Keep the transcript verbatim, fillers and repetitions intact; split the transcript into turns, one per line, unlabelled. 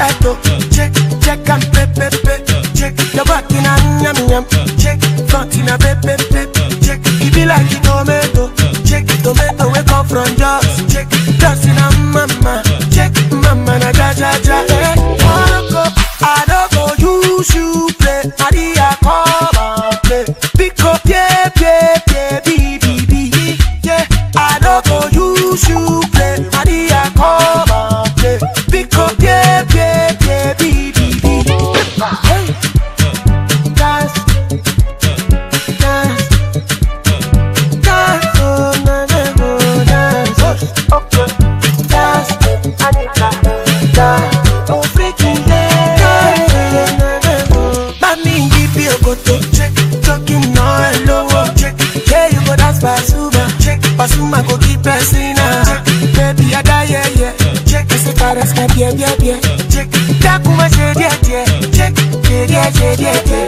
alright though. Check, check and pay, pay, pay. Check, your back in a yum yum. Check, front in a pay, pay, pay. Check, it be like a tomato. Check, tomato we come from Jaws. Check, just in a mama. Check, mama na ja ja ja. I don't go use you play. I di a come and play. Pick up yeah yeah yeah B B B. Yeah, I don't go use you play. I di a come and play. Pick up yeah yeah yeah B B B. Hey, dance, dance, dance, oh na na oh dance. Okay, dance, Anita, dance, oh freaking dance. Mami give you go to check, talking no hello check. Yeah you go dance Pasuma, check, Pasuma go keep pressing check. Baby I die yeah yeah, check, c'est pas respect bien bien bien, check. Takuma j'ai dit check, j'ai dit j'ai dit.